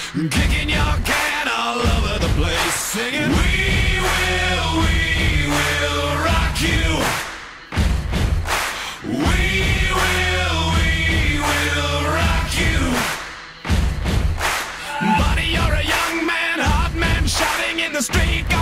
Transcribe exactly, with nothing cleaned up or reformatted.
kicking your can all over the place, singing, we will, we will rock you. We will, we will rock you. Buddy, you're a young man, hot man, shouting in the street.